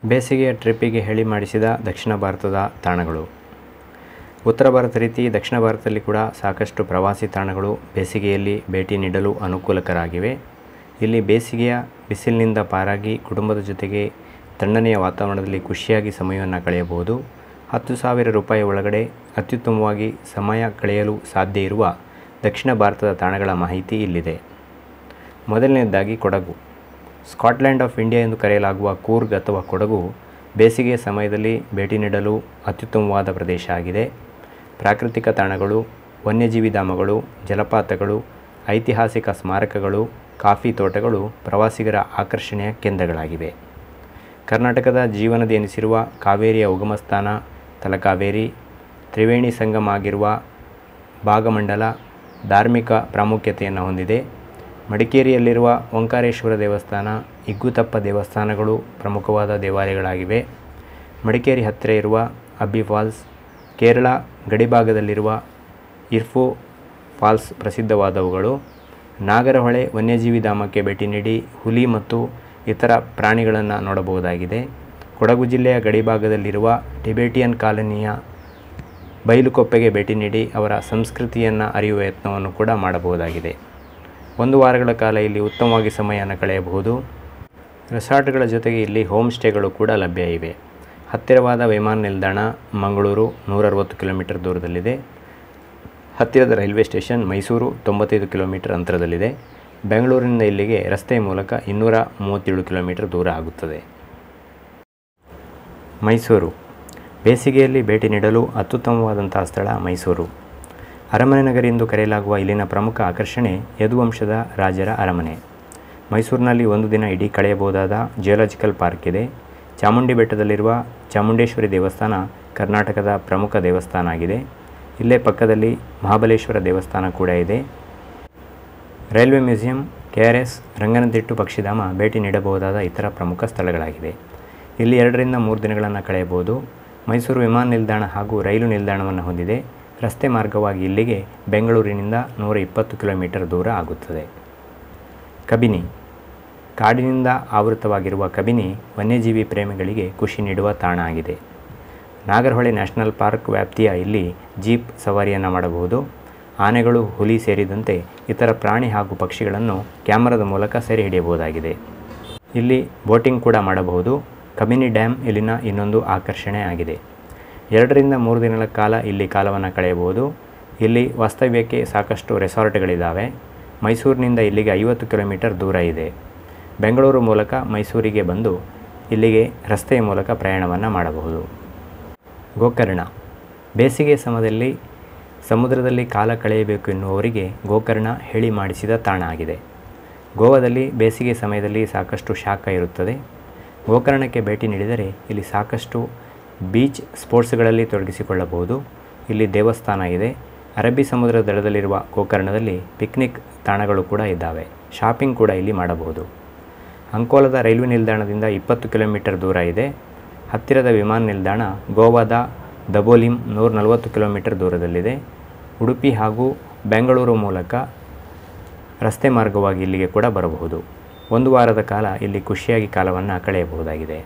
ಬೇಸಿಗೆಯ ಟ್ರಿಪ್ಪಿಗೆ ಹೇಳಿ ಮಾಡಿಸಿದ ದಕ್ಷಿಣ ಭಾರತದ ತಾಣಗಳು. ಉತ್ತರ ಭಾರತ ರೀತಿ ದಕ್ಷಿಣ ಭಾರತದಲ್ಲಿ ಕೂಡ ಸಾಕಷ್ಟು ಪ್ರವಾಸಿ ತಾಣಗಳು ಬೇಸಿಗೆಯಲ್ಲಿ ಭೇಟಿ ನೀಡಲು ಅನುಕೂಲಕರಾಗಿವೆ. ಇಲ್ಲಿ ಬೇಸಿಗೆಯ ಬಿಸಿಲಿನಿಂದ ಪಾರಾಗಿ ಕುಟುಂಬದ ಜೊತೆಗೆ ತಣ್ಣನೆಯ ವಾತಾವರಣದಲ್ಲಿ ಖುಷಿಯಾಗಿ ಸಮಯವನ್ನು ಕಳೆಯಬಹುದು. 10,000 ರೂಪಾಯಿ ಒಳಗಡೆ ಅತ್ಯುತ್ತಮವಾಗಿ ಸಮಯ ಕಳೆಯಲು ಸಾಧ್ಯ ಇರುವ ದಕ್ಷಿಣ ಭಾರತದ ತಾಣಗಳ ಮಾಹಿತಿ ಇಲ್ಲಿದೆ. ಮೊದಲನೆಯದಾಗಿ ಕೊಡಗು. ಸ್ಕಾಟ್ಲ್ಯಾಂಡ್ ಆಫ್ ಇಂಡಿಯಾ ಎಂದು ಕರೆಯಲಾಗುವ ಕೂರ್ಗ್ ಅಥವಾ ಕೊಡಗು ಬೇಸಿಗೆಯ ಸಮಯದಲ್ಲಿ ಭೇಟಿ ನೀಡಲು ಅತ್ಯುತ್ತಮವಾದ ಪ್ರದೇಶ ಆಗಿದೆ. ಪ್ರಾಕೃತಿಕ ತಾಣಗಳು, ವನ್ಯಜೀವಿ ಧಾಮಗಳು, ಜಲಪಾತಗಳು, ಐತಿಹಾಸಿಕ ಸ್ಮಾರಕಗಳು, ಕಾಫಿ ತೋಟಗಳು ಪ್ರವಾಸಿಗರ ಆಕರ್ಷಣೆಯ ಕೇಂದ್ರಗಳಾಗಿವೆ. ಕರ್ನಾಟಕದ ಜೀವನದಿ ಎನಿಸಿರುವ ಕಾವೇರಿಯ ಉಗಮಸ್ಥಾನ ತಲಕಾವೇರಿ, ತ್ರಿವೇಣಿ ಸಂಗಮ ಆಗಿರುವ ಭಾಗಮಂಡಲ ಧಾರ್ಮಿಕ ಪ್ರಾಮುಖ್ಯತೆಯನ್ನು ಹೊಂದಿದೆ. ಮಡಿಕೇರಿಯಲ್ಲಿರುವ ಓಂಕಾರೇಶ್ವರ ದೇವಸ್ಥಾನ, ಇಗ್ಗುತಪ್ಪ ದೇವಸ್ಥಾನಗಳು ಪ್ರಮುಖವಾದ ದೇವಾಲಯಗಳಾಗಿವೆ. ಮಡಿಕೇರಿ ಹತ್ತಿರ ಇರುವ ಅಬ್ಬಿ ಫಾಲ್ಸ್, ಕೇರಳ ಗಡಿಭಾಗದಲ್ಲಿರುವ ಇರ್ಫು ಫಾಲ್ಸ್ ಪ್ರಸಿದ್ಧವಾದವುಗಳು. ನಾಗರಹೊಳೆ ವನ್ಯಜೀವಿ ಧಾಮಕ್ಕೆ ಭೇಟಿ ನೀಡಿ ಹುಲಿ ಮತ್ತು ಇತರ ಪ್ರಾಣಿಗಳನ್ನು ನೋಡಬಹುದಾಗಿದೆ. ಕೊಡಗು ಜಿಲ್ಲೆಯ ಗಡಿಭಾಗದಲ್ಲಿರುವ ಟಿಬೆಟಿಯನ್ ಕಾಲನಿಯ ಬೈಲುಕೊಪ್ಪೆಗೆ ಭೇಟಿ ನೀಡಿ ಅವರ ಸಂಸ್ಕೃತಿಯನ್ನು ಅರಿಯುವ ಯತ್ನವನ್ನು ಕೂಡ ಮಾಡಬಹುದಾಗಿದೆ. 1 ವಾರಗಳ ಕಾಲ ಇಲ್ಲಿ ಉತ್ತಮವಾಗಿ ಸಮಯವನ್ನು ಕಳೆಯಬಹುದು. ರೆಸಾರ್ಟ್ಗಳ ಜೊತೆಗೆ ಇಲ್ಲಿ ಹೋಮ್ ಸ್ಟೇಗಳು ಕೂಡ ಲಭ್ಯ ಇವೆ. ಹತ್ತಿರವಾದ ವಿಮಾನ ನಿಲ್ದಾಣ ಮಂಗಳೂರು 160 ಕಿಲೋಮೀಟರ್ ದೂರದಲ್ಲಿದೆ. ಹತ್ತಿರದ ರೈಲ್ವೆ ಸ್ಟೇಷನ್ ಮೈಸೂರು 95 ಕಿಲೋಮೀಟರ್ ಅಂತರದಲ್ಲಿದೆ. ಬೆಂಗಳೂರಿನಿಂದ ಇಲ್ಲಿಗೆ ರಸ್ತೆ ಮೂಲಕ 237 ಕಿಲೋಮೀಟರ್ ದೂರ ಆಗುತ್ತದೆ. ಮೈಸೂರು ಬೇಸಿಗೆಯಲ್ಲಿ ಭೇಟಿ ನೀಡಲು ಅತ್ಯುತ್ತಮವಾದಂತಹ ಸ್ಥಳ ಮೈಸೂರು. ಅರಮನೆ ನಗರಿ ಎಂದು ಕರೆಯಲಾಗುವ ಇಲ್ಲಿನ ಪ್ರಮುಖ ಆಕರ್ಷಣೆ ಯದುವಂಶದ ರಾಜರ ಅರಮನೆ. ಮೈಸೂರಿನಲ್ಲಿ ಒಂದು ದಿನ ಇಡೀ ಕಳೆಯಬಹುದಾದ ಜಿಯೋಲಾಜಿಕಲ್ ಪಾರ್ಕ್ ಇದೆ. ಚಾಮುಂಡಿ ಬೆಟ್ಟದಲ್ಲಿರುವ ಚಾಮುಂಡೇಶ್ವರಿ ದೇವಸ್ಥಾನ ಕರ್ನಾಟಕದ ಪ್ರಮುಖ ದೇವಸ್ಥಾನ ಆಗಿದೆ. ಇಲ್ಲೇ ಪಕ್ಕದಲ್ಲಿ ಮಹಾಬಲೇಶ್ವರ ದೇವಸ್ಥಾನ ಕೂಡ ಇದೆ. ರೈಲ್ವೆ ಮ್ಯೂಸಿಯಂ, KRS, ರಂಗನತಿಟ್ಟು ಪಕ್ಷಿಧಾಮ ಭೇಟಿ ನೀಡಬಹುದಾದ ಇತರ ಪ್ರಮುಖ ಸ್ಥಳಗಳಾಗಿವೆ. ಇಲ್ಲಿ 2 ರಿಂದ 3 ದಿನಗಳನ್ನು ಕಳೆಯಬಹುದು. ಮೈಸೂರು ವಿಮಾನ ನಿಲ್ದಾಣ ಹಾಗೂ ರೈಲು ನಿಲ್ದಾಣವನ್ನು ಹೊಂದಿದೆ. ರಸ್ತೆ ಮಾರ್ಗವಾಗಿ ಇಲ್ಲಿಗೆ ಬೆಂಗಳೂರಿನಿಂದ 120 ಕಿಲೋಮೀಟರ್ ದೂರ ಆಗುತ್ತದೆ. ಕಬಿನಿ ಕಾಡಿನಿಂದ ಆವೃತವಾಗಿರುವ ಕಬಿನಿ ವನ್ಯಜೀವಿ ಪ್ರೇಮಿಗಳಿಗೆ ಖುಷಿ ನೀಡುವ ತಾಣ ಆಗಿದೆ. ನಾಗರಹೊಳೆ ನ್ಯಾಷನಲ್ ಪಾರ್ಕ್ ವ್ಯಾಪ್ತಿಯ ಇಲ್ಲಿ ಜೀಪ್ ಸವಾರಿಯನ್ನು ಮಾಡಬಹುದು. ಆನೆಗಳು, ಹುಲಿ ಸೇರಿದಂತೆ ಇತರ ಪ್ರಾಣಿ ಹಾಗೂ ಪಕ್ಷಿಗಳನ್ನು ಕ್ಯಾಮರಾದ ಮೂಲಕ ಸೆರೆ ಹಿಡಿಯಬಹುದಾಗಿದೆ. ಇಲ್ಲಿ ಬೋಟಿಂಗ್ ಕೂಡ ಮಾಡಬಹುದು. ಕಬಿನಿ ಡ್ಯಾಮ್ ಇಲ್ಲಿನ ಇನ್ನೊಂದು ಆಕರ್ಷಣೆ ಆಗಿದೆ. 2 ರಿಂದ 3 ದಿನಗಳ ಕಾಲ ಇಲ್ಲಿ ಕಾಲವನ್ನು ಕಳೆಯಬಹುದು. ಇಲ್ಲಿ ವಾಸ್ತವ್ಯಕ್ಕೆ ಸಾಕಷ್ಟು ರೆಸಾರ್ಟ್ಗಳಿದ್ದಾವೆ. ಮೈಸೂರಿನಿಂದ ಇಲ್ಲಿಗೆ 50 ಕಿಲೋಮೀಟರ್ ದೂರ ಇದೆ. ಬೆಂಗಳೂರು ಮೂಲಕ ಮೈಸೂರಿಗೆ ಬಂದು ಇಲ್ಲಿಗೆ ರಸ್ತೆಯ ಮೂಲಕ ಪ್ರಯಾಣವನ್ನು ಮಾಡಬಹುದು. ಗೋಕರ್ಣ ಬೇಸಿಗೆ ಸಮಯದಲ್ಲಿ ಸಮುದ್ರದಲ್ಲಿ ಕಾಲ ಕಳೆಯಬೇಕು ಎನ್ನುವವರಿಗೆ ಗೋಕರ್ಣ ಹೇಳಿ ಮಾಡಿಸಿದ ತಾಣ ಆಗಿದೆ. ಗೋವಾದಲ್ಲಿ ಬೇಸಿಗೆ ಸಮಯದಲ್ಲಿ ಸಾಕಷ್ಟು ಶಾಖ ಇರುತ್ತದೆ. ಗೋಕರ್ಣಕ್ಕೆ ಭೇಟಿ ನೀಡಿದರೆ ಇಲ್ಲಿ ಸಾಕಷ್ಟು ಬೀಚ್ ಸ್ಪೋರ್ಟ್ಸ್ಗಳಲ್ಲಿ ತೊಡಗಿಸಿಕೊಳ್ಳಬಹುದು. ಇಲ್ಲಿ ದೇವಸ್ಥಾನ ಇದೆ. ಅರಬ್ಬಿ ಸಮುದ್ರ ದಡದಲ್ಲಿರುವ ಗೋಕರ್ಣದಲ್ಲಿ ಪಿಕ್ನಿಕ್ ತಾಣಗಳು ಕೂಡ ಇದ್ದಾವೆ. ಶಾಪಿಂಗ್ ಕೂಡ ಇಲ್ಲಿ ಮಾಡಬಹುದು. ಅಂಕೋಲದ ರೈಲ್ವೆ ನಿಲ್ದಾಣದಿಂದ 20 ಕಿಲೋಮೀಟರ್ ದೂರ ಇದೆ. ಹತ್ತಿರದ ವಿಮಾನ ನಿಲ್ದಾಣ ಗೋವಾದ ದಬೋಲಿಂ 140 ಕಿಲೋಮೀಟರ್ ದೂರದಲ್ಲಿದೆ. ಉಡುಪಿ ಹಾಗೂ ಬೆಂಗಳೂರು ಮೂಲಕ ರಸ್ತೆ ಮಾರ್ಗವಾಗಿ ಇಲ್ಲಿಗೆ ಕೂಡ ಬರಬಹುದು. 1 ವಾರದ ಕಾಲ ಇಲ್ಲಿ ಖುಷಿಯಾಗಿ ಕಾಲವನ್ನು ಕಳೆಯಬಹುದಾಗಿದೆ.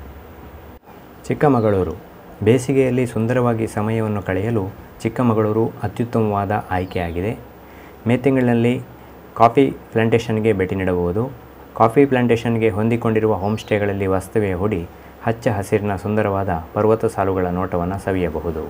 ಚಿಕ್ಕಮಗಳೂರು ಬೇಸಿಗೆಯಲ್ಲಿ ಸುಂದರವಾಗಿ ಸಮಯವನ್ನು ಕಳೆಯಲು ಚಿಕ್ಕಮಗಳೂರು ಅತ್ಯುತ್ತಮವಾದ ಆಯ್ಕೆಯಾಗಿದೆ. ಮೇ ತಿಂಗಳಿನಲ್ಲಿ ಕಾಫಿ ಪ್ಲಾಂಟೇಷನ್ಗೆ ಭೇಟಿ ನೀಡಬಹುದು. ಕಾಫಿ ಪ್ಲಾಂಟೇಷನ್ಗೆ ಹೊಂದಿಕೊಂಡಿರುವ ಹೋಮ್ ಸ್ಟೇಗಳಲ್ಲಿ ವಾಸ್ತವ್ಯ ಹೂಡಿ ಹಚ್ಚ ಹಸಿರಿನ ಸುಂದರವಾದ ಪರ್ವತ ಸಾಲುಗಳ ನೋಟವನ್ನು ಸವಿಯಬಹುದು.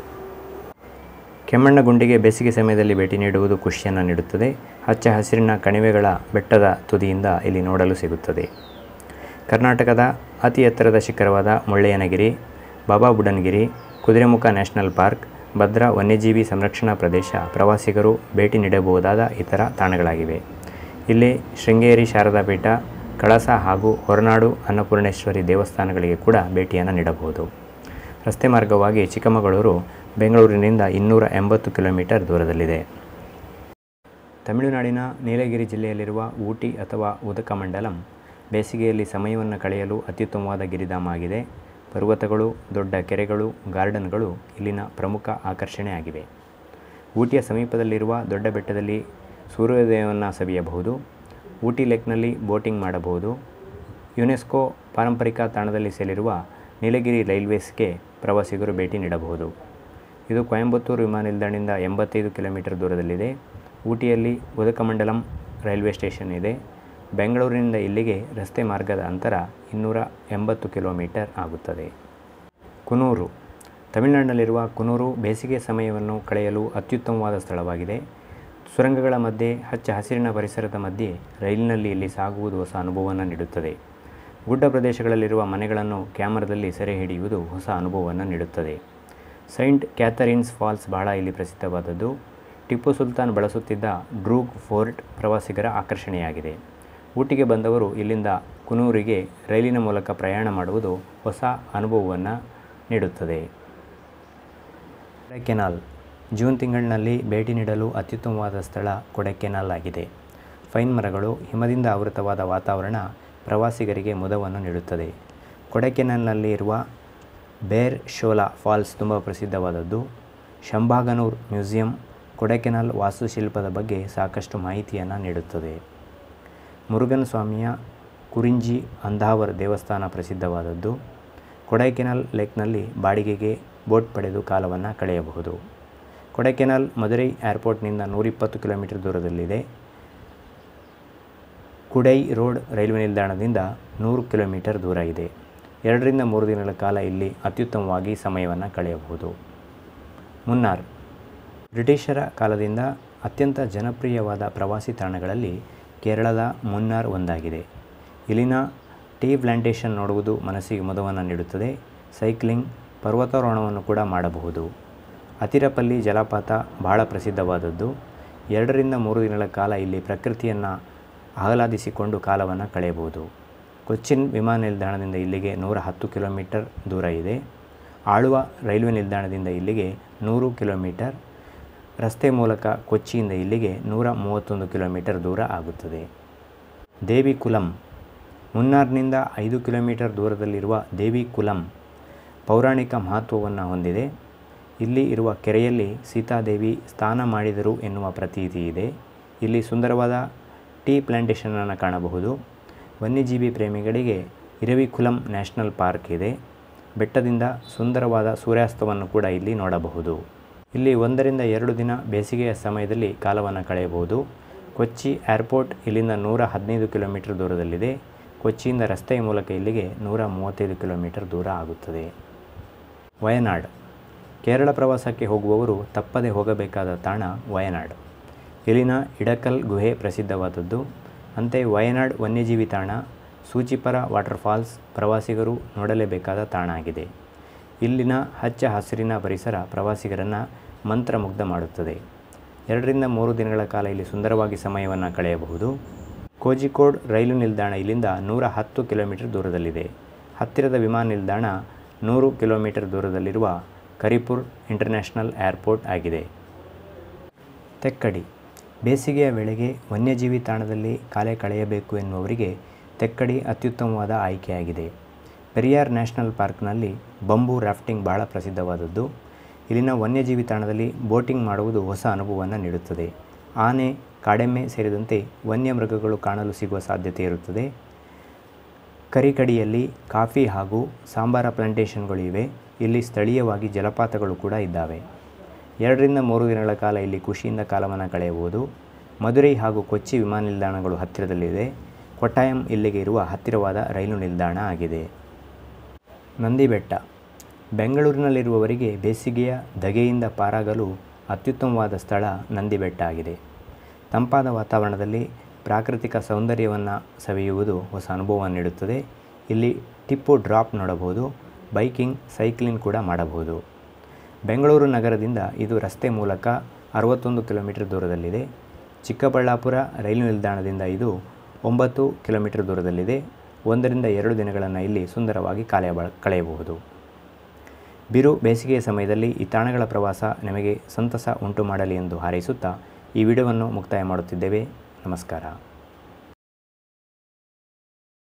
ಕೆಮ್ಮಣ್ಣಗುಂಡಿಗೆ ಬೇಸಿಗೆ ಸಮಯದಲ್ಲಿ ಭೇಟಿ ನೀಡುವುದು ಖುಷಿಯನ್ನು ನೀಡುತ್ತದೆ. ಹಚ್ಚ ಹಸಿರಿನ ಕಣಿವೆಗಳ ಬೆಟ್ಟದ ತುದಿಯಿಂದ ಇಲ್ಲಿ ನೋಡಲು ಸಿಗುತ್ತದೆ. ಕರ್ನಾಟಕದ ಅತಿ ಎತ್ತರದ ಶಿಖರವಾದ ಮುಳ್ಳಯ್ಯನಗಿರಿ, ಬಾಬಾ ಬುಡನ್ಗಿರಿ, ಕುದುರೆಮುಖ ನ್ಯಾಷನಲ್ ಪಾರ್ಕ್, ಭದ್ರಾ ವನ್ಯಜೀವಿ ಸಂರಕ್ಷಣಾ ಪ್ರದೇಶ ಪ್ರವಾಸಿಗರು ಭೇಟಿ ನೀಡಬಹುದಾದ ಇತರ ತಾಣಗಳಾಗಿವೆ. ಇಲ್ಲಿ ಶೃಂಗೇರಿ ಶಾರದಾ ಪೀಠ, ಕಳಸ ಹಾಗೂ ಹೊರನಾಡು ಅನ್ನಪೂರ್ಣೇಶ್ವರಿ ದೇವಸ್ಥಾನಗಳಿಗೆ ಕೂಡ ಭೇಟಿಯನ್ನು ನೀಡಬಹುದು. ರಸ್ತೆ ಮಾರ್ಗವಾಗಿ ಚಿಕ್ಕಮಗಳೂರು ಬೆಂಗಳೂರಿನಿಂದ 280 ಕಿಲೋಮೀಟರ್ ದೂರದಲ್ಲಿದೆ. ತಮಿಳುನಾಡಿನ ನೀಲಗಿರಿ ಜಿಲ್ಲೆಯಲ್ಲಿರುವ ಊಟಿ ಅಥವಾ ಉದಕಮಂಡಲಂ ಬೇಸಿಗೆಯಲ್ಲಿ ಸಮಯವನ್ನು ಕಳೆಯಲು ಅತ್ಯುತ್ತಮವಾದ ಗಿರಿಧಾಮ ಆಗಿದೆ. ಪರ್ವತಗಳು, ದೊಡ್ಡ ಕೆರೆಗಳು, ಗಾರ್ಡನ್ಗಳು ಇಲ್ಲಿನ ಪ್ರಮುಖ ಆಕರ್ಷಣೆ ಆಗಿವೆ. ಊಟಿಯ ಸಮೀಪದಲ್ಲಿರುವ ದೊಡ್ಡ ಬೆಟ್ಟದಲ್ಲಿ ಸೂರ್ಯೋದಯವನ್ನು ಸವಿಯಬಹುದು. ಊಟಿ ಲೇಕ್ನಲ್ಲಿ ಬೋಟಿಂಗ್ ಮಾಡಬಹುದು. ಯುನೆಸ್ಕೋ ಪಾರಂಪರಿಕ ತಾಣದಲ್ಲಿ ಸೇರಿರುವ ನೀಲಗಿರಿ ರೈಲ್ವೇಸ್ಗೆ ಪ್ರವಾಸಿಗರು ಭೇಟಿ ನೀಡಬಹುದು. ಇದು ಕೊಯಂಬತ್ತೂರು ವಿಮಾನ ನಿಲ್ದಾಣದಿಂದ 85 ಕಿಲೋಮೀಟರ್ ದೂರದಲ್ಲಿದೆ. ಊಟಿಯಲ್ಲಿ ಉದಕಮಂಡಲಂ ರೈಲ್ವೆ ಸ್ಟೇಷನ್ ಇದೆ. ಬೆಂಗಳೂರಿನಿಂದ ಇಲ್ಲಿಗೆ ರಸ್ತೆ ಮಾರ್ಗದ ಅಂತರ 280 ಕಿಲೋಮೀಟರ್ ಆಗುತ್ತದೆ. ಕುನೂರು. ತಮಿಳುನಾಡಿನಲ್ಲಿರುವ ಕುನೂರು ಬೇಸಿಗೆ ಸಮಯವನ್ನು ಕಳೆಯಲು ಅತ್ಯುತ್ತಮವಾದ ಸ್ಥಳವಾಗಿದೆ. ಸುರಂಗಗಳ ಮಧ್ಯೆ ಹಚ್ಚ ಹಸಿರಿನ ಪರಿಸರದ ಮಧ್ಯೆ ರೈಲಿನಲ್ಲಿ ಇಲ್ಲಿ ಸಾಗುವುದು ಹೊಸ ಅನುಭವವನ್ನು ನೀಡುತ್ತದೆ. ಗುಡ್ಡ ಪ್ರದೇಶಗಳಲ್ಲಿರುವ ಮನೆಗಳನ್ನು ಕ್ಯಾಮರಾದಲ್ಲಿ ಸೆರೆ ಹಿಡಿಯುವುದು ಹೊಸ ಅನುಭವವನ್ನು ನೀಡುತ್ತದೆ. ಸೈಂಟ್ ಕ್ಯಾಥರೀನ್ಸ್ ಫಾಲ್ಸ್ ಬಹಳ ಇಲ್ಲಿ ಪ್ರಸಿದ್ಧವಾದದ್ದು. ಟಿಪ್ಪು ಸುಲ್ತಾನ್ ಬಳಸುತ್ತಿದ್ದ ಡ್ರೂಗ್ ಫೋರ್ಟ್ ಪ್ರವಾಸಿಗರ ಆಕರ್ಷಣೆಯಾಗಿದೆ. ಊಟಿಗೆ ಬಂದವರು ಇಲ್ಲಿಂದ ಕುನೂರಿಗೆ ರೈಲಿನ ಮೂಲಕ ಪ್ರಯಾಣ ಮಾಡುವುದು ಹೊಸ ಅನುಭವವನ್ನು ನೀಡುತ್ತದೆ. ಕೊಡೈಕೆನಾಲ್. ಜೂನ್ ತಿಂಗಳಿನಲ್ಲಿ ಭೇಟಿ ನೀಡಲು ಅತ್ಯುತ್ತಮವಾದ ಸ್ಥಳ ಕೊಡೈಕೆನಾಲ್ ಆಗಿದೆ. ಪೈನ್ ಮರಗಳು, ಹಿಮದಿಂದ ಆವೃತವಾದ ವಾತಾವರಣ ಪ್ರವಾಸಿಗರಿಗೆ ಮುದವನ್ನು ನೀಡುತ್ತದೆ. ಕೊಡೈಕೆನಾಲ್ನಲ್ಲಿ ಇರುವ ಬೇರ್ ಶೋಲಾ ಫಾಲ್ಸ್ ತುಂಬ ಪ್ರಸಿದ್ಧವಾದದ್ದು. ಶಂಭಾಗನೂರ್ ಮ್ಯೂಸಿಯಂ ಕೊಡೈಕೆನಾಲ್ ವಾಸ್ತುಶಿಲ್ಪದ ಬಗ್ಗೆ ಸಾಕಷ್ಟು ಮಾಹಿತಿಯನ್ನು ನೀಡುತ್ತದೆ. ಮುರುಗನ್ ಸ್ವಾಮಿಯ ಕುರಿಂಜಿ ಅಂಧಾವರ್ ದೇವಸ್ಥಾನ ಪ್ರಸಿದ್ಧವಾದದ್ದು. ಕೊಡೈಕೆನಾಲ್ ಲೇಕ್ನಲ್ಲಿ ಬಾಡಿಗೆಗೆ ಬೋಟ್ ಪಡೆದು ಕಾಲವನ್ನು ಕಳೆಯಬಹುದು. ಕೊಡೈಕೆನಾಲ್ ಮದುರೈ ಏರ್ಪೋರ್ಟ್ನಿಂದ 120 ಕಿಲೋಮೀಟರ್ ದೂರದಲ್ಲಿದೆ. ಕುಡೈ ರೋಡ್ ರೈಲ್ವೆ ನಿಲ್ದಾಣದಿಂದ 100 ಕಿಲೋಮೀಟರ್ ದೂರ ಇದೆ. 2 ರಿಂದ 3 ದಿನಗಳ ಕಾಲ ಇಲ್ಲಿ ಅತ್ಯುತ್ತಮವಾಗಿ ಸಮಯವನ್ನು ಕಳೆಯಬಹುದು. ಮುನ್ನಾರ್. ಬ್ರಿಟಿಷರ ಕಾಲದಿಂದ ಅತ್ಯಂತ ಜನಪ್ರಿಯವಾದ ಪ್ರವಾಸಿ ತಾಣಗಳಲ್ಲಿ ಕೇರಳದ ಮುನ್ನಾರ್ ಒಂದಾಗಿದೆ. ಇಲ್ಲಿನ ಟೀ ಪ್ಲಾಂಟೇಷನ್ ನೋಡುವುದು ಮನಸ್ಸಿಗೆ ಮುದವನ್ನು ನೀಡುತ್ತದೆ. ಸೈಕ್ಲಿಂಗ್, ಪರ್ವತಾರೋಹಣವನ್ನು ಕೂಡ ಮಾಡಬಹುದು. ಅತಿರಪಲ್ಲಿ ಜಲಪಾತ ಬಹಳ ಪ್ರಸಿದ್ಧವಾದದ್ದು. 2 ರಿಂದ 3 ದಿನಗಳ ಕಾಲ ಇಲ್ಲಿ ಪ್ರಕೃತಿಯನ್ನು ಆಹ್ಲಾದಿಸಿಕೊಂಡು ಕಾಲವನ್ನು ಕಳೆಯಬಹುದು. ಕೊಚ್ಚಿನ್ ವಿಮಾನ ನಿಲ್ದಾಣದಿಂದ ಇಲ್ಲಿಗೆ 110 ಕಿಲೋಮೀಟರ್ ದೂರ ಇದೆ. ಆಳುವ ರೈಲ್ವೆ ನಿಲ್ದಾಣದಿಂದ ಇಲ್ಲಿಗೆ 100 ಕಿಲೋಮೀಟರ್. ರಸ್ತೆ ಮೂಲಕ ಕೊಚ್ಚಿಯಿಂದ ಇಲ್ಲಿಗೆ 131 ಕಿಲೋಮೀಟರ್ ದೂರ ಆಗುತ್ತದೆ. ದೇವಿಕುಲಂ. ಮುನ್ನಾರ್ನಿಂದ 5 ಕಿಲೋಮೀಟರ್ ದೂರದಲ್ಲಿರುವ ದೇವಿಕುಲಂ ಪೌರಾಣಿಕ ಮಹತ್ವವನ್ನು ಹೊಂದಿದೆ. ಇಲ್ಲಿ ಇರುವ ಕೆರೆಯಲ್ಲಿ ಸೀತಾದೇವಿ ಸ್ನಾನ ಮಾಡಿದರು ಎನ್ನುವ ಪ್ರತೀತಿ ಇದೆ. ಇಲ್ಲಿ ಸುಂದರವಾದ ಟೀ ಪ್ಲಾಂಟೇಷನನ್ನು ಕಾಣಬಹುದು. ವನ್ಯಜೀವಿ ಪ್ರೇಮಿಗಳಿಗೆ ಇರವಿಕುಲಂ ನ್ಯಾಷನಲ್ ಪಾರ್ಕ್ ಇದೆ. ಬೆಟ್ಟದಿಂದ ಸುಂದರವಾದ ಸೂರ್ಯಾಸ್ತವನ್ನು ಕೂಡ ಇಲ್ಲಿ ನೋಡಬಹುದು. ಇಲ್ಲಿ 1 ರಿಂದ 2 ದಿನ ಬೇಸಿಗೆಯ ಸಮಯದಲ್ಲಿ ಕಾಲವನ್ನು ಕಳೆಯಬಹುದು. ಕೊಚ್ಚಿ ಏರ್ಪೋರ್ಟ್ ಇಲ್ಲಿಂದ 115 ಕಿಲೋಮೀಟರ್ ದೂರದಲ್ಲಿದೆ. ಕೊಚ್ಚಿಯಿಂದ ರಸ್ತೆಯ ಮೂಲಕ ಇಲ್ಲಿಗೆ 135 ಕಿಲೋಮೀಟರ್ ದೂರ ಆಗುತ್ತದೆ. ವಯನಾಡ್. ಕೇರಳ ಪ್ರವಾಸಕ್ಕೆ ಹೋಗುವವರು ತಪ್ಪದೆ ಹೋಗಬೇಕಾದ ತಾಣ ವಯನಾಡ್. ಇಲ್ಲಿನ ಇಡಕಲ್ ಗುಹೆ ಪ್ರಸಿದ್ಧವಾದದ್ದು. ಅಂತೆಯೇ ವಯನಾಡ್ ವನ್ಯಜೀವಿ ತಾಣ, ಸೂಚಿಪರ ವಾಟರ್ಫಾಲ್ಸ್ ಪ್ರವಾಸಿಗರು ನೋಡಲೇಬೇಕಾದ ತಾಣ ಆಗಿದೆ. ಇಲ್ಲಿನ ಹಚ್ಚ ಹಸಿರಿನ ಪರಿಸರ ಪ್ರವಾಸಿಗರನ್ನು ಮಂತ್ರಮುಗ್ಧ ಮಾಡುತ್ತದೆ. 2 ರಿಂದ 3 ದಿನಗಳ ಕಾಲ ಇಲ್ಲಿ ಸುಂದರವಾಗಿ ಸಮಯವನ್ನು ಕಳೆಯಬಹುದು. ಕೋಜಿಕೋಡ್ ರೈಲು ನಿಲ್ದಾಣ ಇಲ್ಲಿಂದ 110 ಕಿಲೋಮೀಟರ್ ದೂರದಲ್ಲಿದೆ. ಹತ್ತಿರದ ವಿಮಾನ ನಿಲ್ದಾಣ 100 ಕಿಲೋಮೀಟರ್ ದೂರದಲ್ಲಿರುವ ಕರಿಪುರ್ ಇಂಟರ್ನ್ಯಾಷನಲ್ ಏರ್ಪೋರ್ಟ್ ಆಗಿದೆ. ತೆಕ್ಕಡಿ. ಬೇಸಿಗೆಯ ವೇಳೆಗೆ ವನ್ಯಜೀವಿ ತಾಣದಲ್ಲಿ ಕಾಲ ಕಳೆಯಬೇಕು ಎನ್ನುವರಿಗೆ ತೆಕ್ಕಡಿ ಅತ್ಯುತ್ತಮವಾದ ಆಯ್ಕೆಯಾಗಿದೆ. ಪೆರಿಯಾರ್ ನ್ಯಾಷನಲ್ ಪಾರ್ಕ್ನಲ್ಲಿ ಬಂಬೂ ರಾಫ್ಟಿಂಗ್ ಬಹಳ ಪ್ರಸಿದ್ಧವಾದದ್ದು. ಇಲ್ಲಿನ ವನ್ಯಜೀವಿ ತಾಣದಲ್ಲಿ ಬೋಟಿಂಗ್ ಮಾಡುವುದು ಹೊಸ ಅನುಭವವನ್ನು ನೀಡುತ್ತದೆ. ಆನೆ, ಕಾಡೆಮ್ಮೆ ಸೇರಿದಂತೆ ವನ್ಯಮೃಗಗಳು ಕಾಣಲು ಸಿಗುವ ಸಾಧ್ಯತೆ ಇರುತ್ತದೆ. ಕರಿಕಡಿಯಲ್ಲಿ ಕಾಫಿ ಹಾಗೂ ಸಾಂಬಾರ ಪ್ಲಾಂಟೇಷನ್ಗಳು ಇವೆ. ಇಲ್ಲಿ ಸ್ಥಳೀಯವಾಗಿ ಜಲಪಾತಗಳು ಕೂಡ ಇದ್ದಾವೆ. 2 ರಿಂದ 3 ದಿನಗಳ ಕಾಲ ಇಲ್ಲಿ ಖುಷಿಯಿಂದ ಕಾಲವನ್ನು ಕಳೆಯಬಹುದು. ಮದುರೈ ಹಾಗೂ ಕೊಚ್ಚಿ ವಿಮಾನ ನಿಲ್ದಾಣಗಳು ಹತ್ತಿರದಲ್ಲಿದೆ. ಕೊಟ್ಟಾಯಂ ಇಲ್ಲಿಗೆ ಇರುವ ಹತ್ತಿರವಾದ ರೈಲು ನಿಲ್ದಾಣ ಆಗಿದೆ. ನಂದಿಬೆಟ್ಟ. ಬೆಂಗಳೂರಿನಲ್ಲಿರುವವರಿಗೆ ಬೇಸಿಗೆಯ ಧಗೆಯಿಂದ ಪಾರಾಗಲು ಅತ್ಯುತ್ತಮವಾದ ಸ್ಥಳ ನಂದಿಬೆಟ್ಟ ಆಗಿದೆ. ತಂಪಾದ ವಾತಾವರಣದಲ್ಲಿ ಪ್ರಾಕೃತಿಕ ಸೌಂದರ್ಯವನ್ನು ಸವಿಯುವುದು ಹೊಸ ಅನುಭವವನ್ನು ನೀಡುತ್ತದೆ. ಇಲ್ಲಿ ಟಿಪ್ಪು ಡ್ರಾಪ್ ನೋಡಬಹುದು. ಬೈಕಿಂಗ್, ಸೈಕ್ಲಿಂಗ್ ಕೂಡ ಮಾಡಬಹುದು. ಬೆಂಗಳೂರು ನಗರದಿಂದ ಇದು ರಸ್ತೆ ಮೂಲಕ 61 ಕಿಲೋಮೀಟರ್ ದೂರದಲ್ಲಿದೆ. ಚಿಕ್ಕಬಳ್ಳಾಪುರ ರೈಲು ನಿಲ್ದಾಣದಿಂದ ಇದು 9 ಕಿಲೋಮೀಟರ್ ದೂರದಲ್ಲಿದೆ. 1 ರಿಂದ 2 ದಿನಗಳನ್ನು ಇಲ್ಲಿ ಸುಂದರವಾಗಿ ಕಳೆಯಬಹುದು. ಬಿರು ಬೇಸಿಗೆಯ ಸಮಯದಲ್ಲಿ ಈ ತಾಣಗಳ ಪ್ರವಾಸ ನಿಮಗೆ ಸಂತಸ ಉಂಟು ಮಾಡಲಿ ಎಂದು ಹಾರೈಸುತ್ತಾ ಈ ವಿಡಿಯೋವನ್ನು ಮುಕ್ತಾಯ ಮಾಡುತ್ತಿದ್ದೇವೆ. ನಮಸ್ಕಾರ.